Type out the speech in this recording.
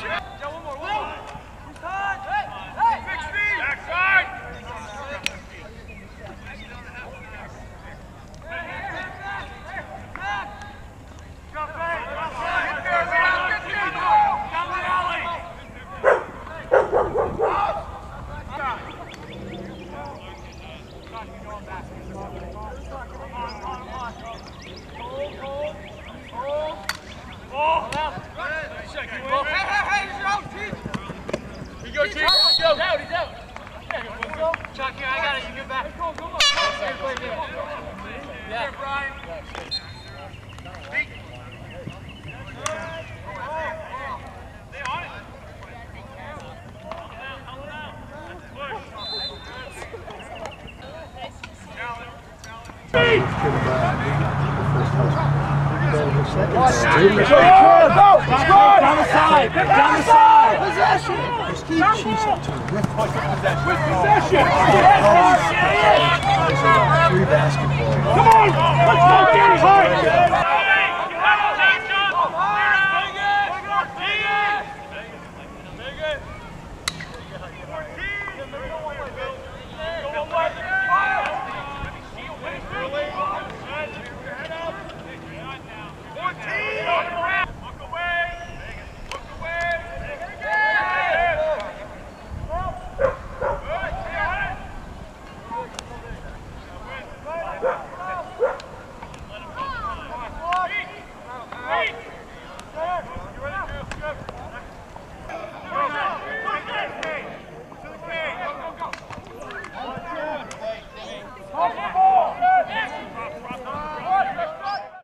Chuck, here, I got it. You get back. Yeah, Brian. Stay on it. Down the side! Down the side! Possession! She's up to with possession! Free basketball. Come on! Let's go! Get it hard! Go,